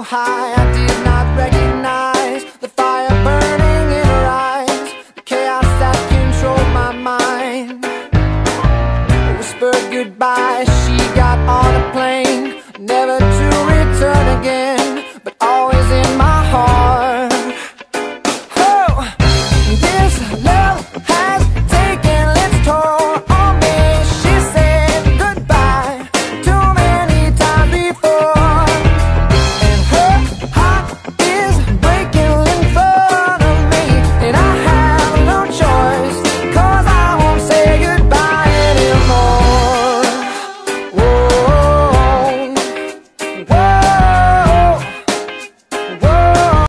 high, I did not recognize the fire burning in her eyes, the chaos that controlled my mind. Whispered goodbye, she got